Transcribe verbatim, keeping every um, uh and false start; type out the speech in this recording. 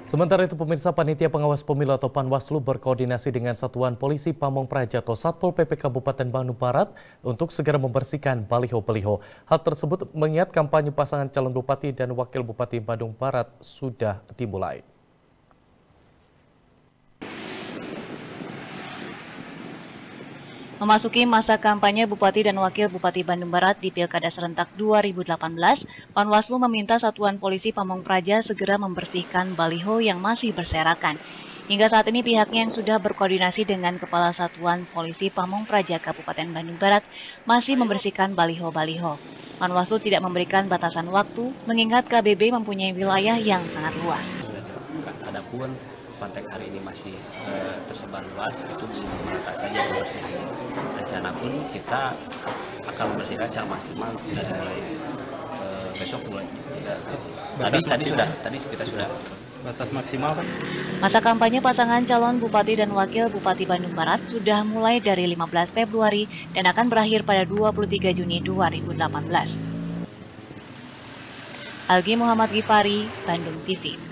Sementara itu, pemirsa, Panitia Pengawas Pemilu atau Panwaslu berkoordinasi dengan Satuan Polisi Pamong Praja atau Satpol P P Kabupaten Bandung Barat untuk segera membersihkan baliho-baliho. Hal tersebut mengingat kampanye pasangan calon bupati dan wakil bupati Bandung Barat sudah dimulai. Memasuki masa kampanye Bupati dan Wakil Bupati Bandung Barat di Pilkada Serentak dua ribu delapan belas, Panwaslu meminta Satuan Polisi Pamong Praja segera membersihkan baliho yang masih berserakan. Hingga saat ini pihaknya yang sudah berkoordinasi dengan Kepala Satuan Polisi Pamong Praja Kabupaten Bandung Barat masih membersihkan baliho-baliho. Panwaslu tidak memberikan batasan waktu, mengingat K B B mempunyai wilayah yang sangat luas. Adapun kontak hari ini masih e, tersebar luas, itu merata saja pembersihannya. Rencana pun kita akan membersihkan secara maksimal dari mulai e, besok mulai. Tidak, tadi tadi sudah, tadi kita sudah. Batas maksimal kan? Masa kampanye pasangan calon Bupati dan Wakil Bupati Bandung Barat sudah mulai dari lima belas Februari dan akan berakhir pada dua puluh tiga Juni dua ribu delapan belas. Algi Muhammad Gifari, Bandung T V.